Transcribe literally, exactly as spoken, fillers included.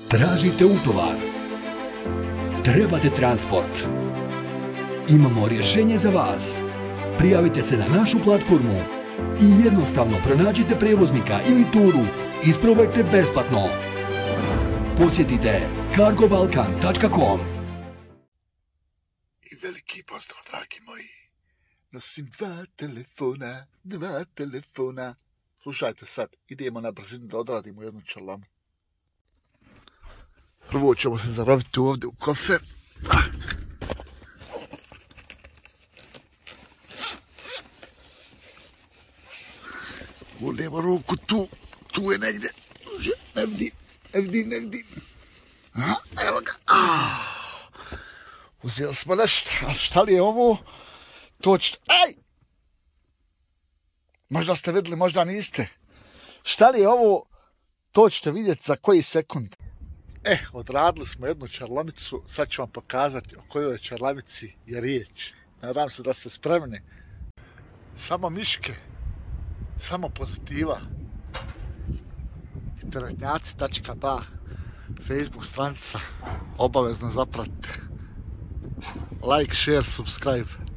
Tražite utovar? Trebate transport? Imamo rješenje za vas. Prijavite se na našu platformu i jednostavno pronađite prijevoznika ili turu. Isprobajte besplatno. Posjetite cargo balkan tačka com. I veliki pozdrav, dragi moji. Nosim dva telefona, dva telefona. Slušajte sad, idemo na brzinu da odradimo jednu čalamu. Prvo ćemo se zaraviti ovdje u kofer. Ulijemo ruku tu, tu je negdje. Ne vidim, ne vidim, ne vidim. Aha, evo ga. Uzeli smo nešto, a šta li je ovo? To će... Aj! Možda ste vidjeli, možda niste. Šta li je ovo? To ćete vidjeti za koji sekund. E, odradili smo jednu čarlamicu, sad ću vam pokazati o kojoj čarlamici je riječ. Nadam se da ste spremni. Samo miške, samo pozitiva. internetnjaci tačka ba, Facebook stranica, obavezno zapratite. Like, share, subscribe.